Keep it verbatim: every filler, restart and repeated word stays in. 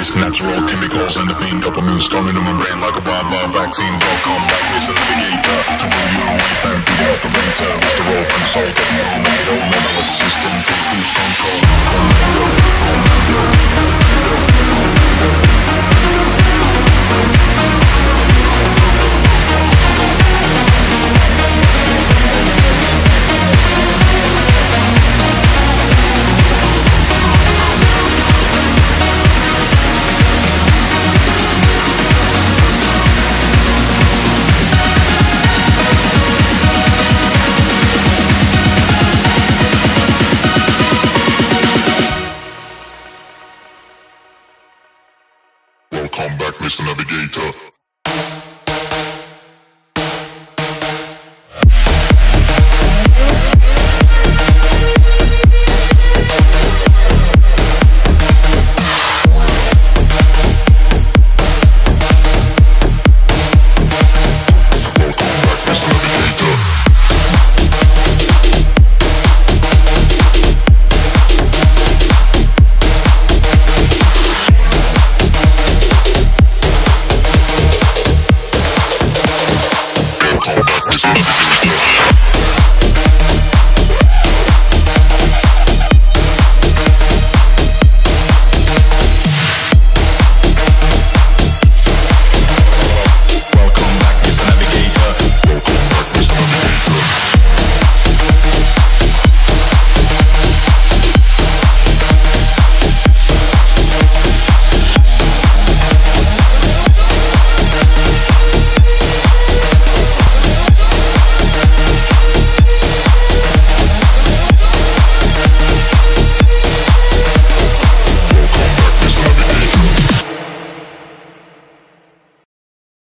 resist natural chemicals and the fiend dopamine storming in my brain like a wild wild vaccine. Welcome back, Mister Navigator, to rule your life and be the operator. What's the role from the soul that you make it all matter what's the system, take who's control. Commando, welcome back, Mister Navigator.